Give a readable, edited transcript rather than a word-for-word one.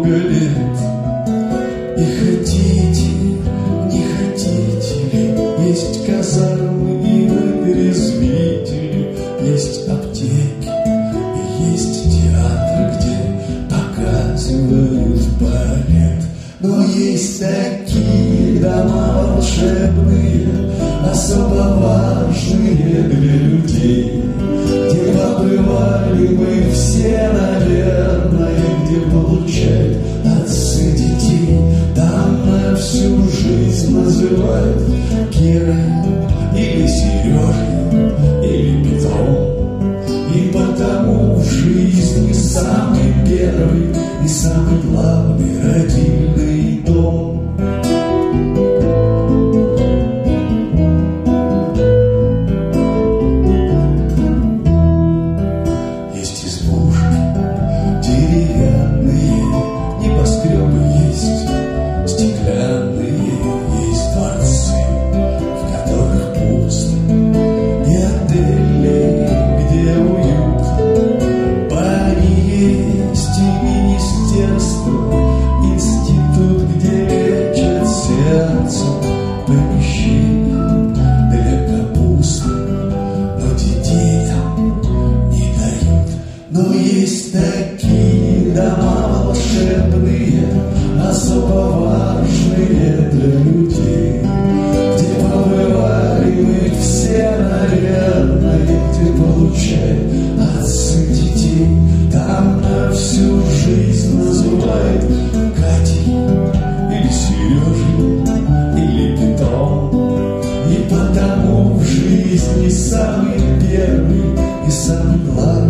много лет. И хотите, не хотите ли, есть казармы и вытрезвители, есть аптеки и есть театры, где показывают балет. Но есть такие дома волшебные, особо важные для людей, где побывали мы все, наверное, где получают отцы детей. Там на всю жизнь называют Кирой или Сережей или Петром, и потому в жизни самый первый и самый главный родильный дом. Есть избушки деревянные, небоскребы есть, стеклянные есть дворцы, в которых пусто, и отели, где уют. Бани есть и министерство, институт, где лечат сердце, помещение для капусты, но детей там не дают. Но есть такие дома волшебные, особо важные для людей, где побывали мы все, наверное, где получают отцы детей. Там на всю жизнь называют Катей или Сережей или Петром, и потому в жизни самый первый и самый главный